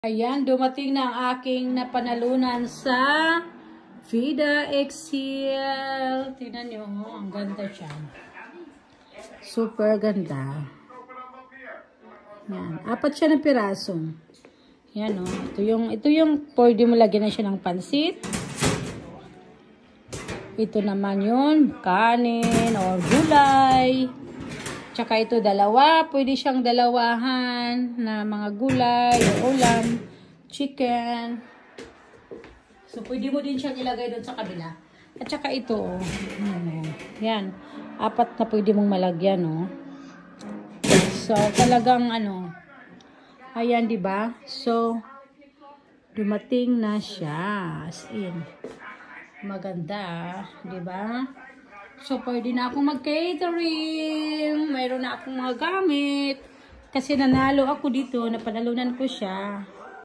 Ayan, dumating na ang aking napanalunan sa vidaXL. Tingnan nyo, ang ganda siya. Super ganda. Yan, 4 siya ng piraso. Yan o, ito yung pwede mo lagyan na siya ng pansit. Ito naman yun, kanin or gulay. Tsaka ito dalawa, pwede siyang dalawahan na mga gulay o ulam, chicken. So pwede mo din siyang ilagay doon sa kabila. At tsaka ito, yan, 4 na pwede mong malagyan, oh. So talagang ayan, 'di ba? So dumating na siya, as in. Maganda, 'di ba? So, pwede na akong mag-catering. Mayroon na akong mga gamit. Kasi nanalo ako dito. Napanalunan ko siya.